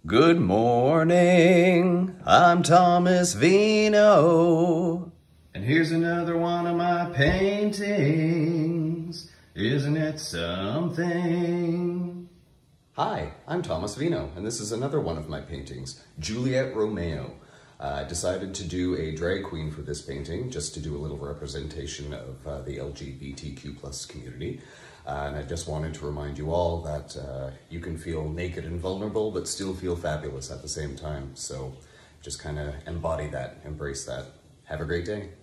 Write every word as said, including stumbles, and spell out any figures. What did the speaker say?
Good morning, I'm Thomas Vino, and here's another one of my paintings. Isn't it something? Hi, I'm Thomas Vino, and this is another one of my paintings, Juliette Roméo. I uh, decided to do a drag queen for this painting, just to do a little representation of uh, the L G B T Q plus community. Uh, and I just wanted to remind you all that uh, you can feel naked and vulnerable, but still feel fabulous at the same time. So just kind of embody that, embrace that. Have a great day.